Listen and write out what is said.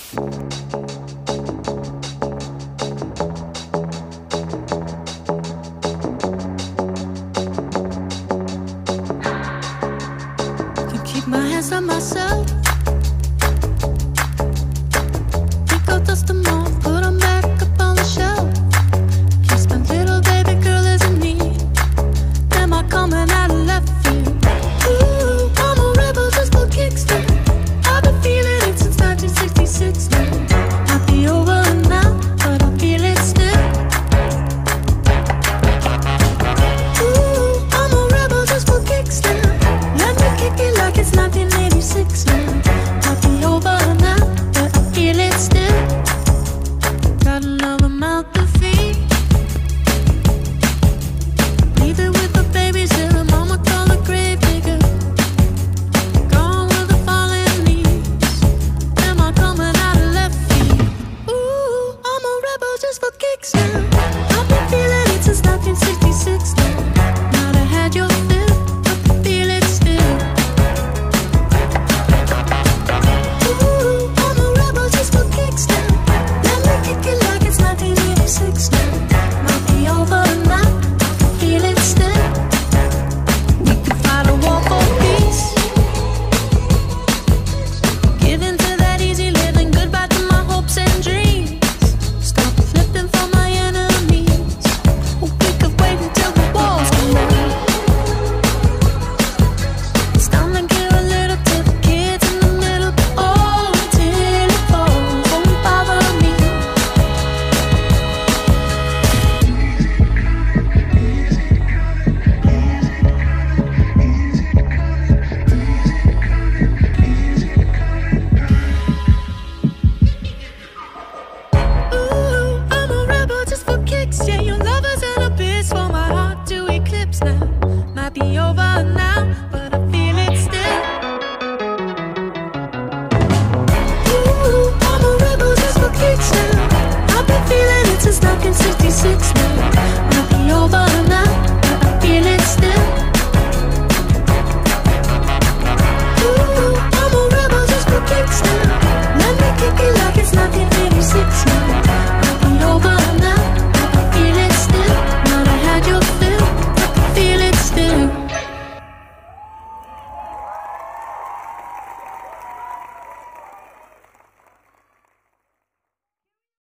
Can keep my hands on myself. Pick up, dust them off, put them back up on the shelf. Kiss my little baby girl isn't me. Am I coming out of left field? Ooh, I'm a rebel just for kicks now. I've been feeling it since 1966 now. Might be over now, but I feel it still. Ooh, I'm a rebel just for kicks now. Let me kick it like it's 1986 now. Might be over now, but I feel it still. Got another mouth to feed. Leave it with the babies till the mama call the grave digger. Gone with the fallen leaves. Am I coming out of left field? Ooh, I'm a rebel just for kicks now. I've been feeling it since 1966 now. Might have had your fill, but I feel it still. Ooh, I'm a rebel just for kicks now. Let me kick it like it's 1986 now. Might be over now, I feel it still. We can fight a war for peace. Give in to that easy living, goodbye to my hopes and dreams. Stop flipping for my enemies. We could wait until the walls come down. It's time to give a little to the kids in the middle. Oh, till it falls, won't bother me. Ooh, I'm a rebel just for kicks. Yeah, your lovers and a bitch for my heart to eclipse now. Might be over now, but I feel it still. Ooh, I'm a rebel just for kicks now. I've been feeling it since 1966 now. Might be over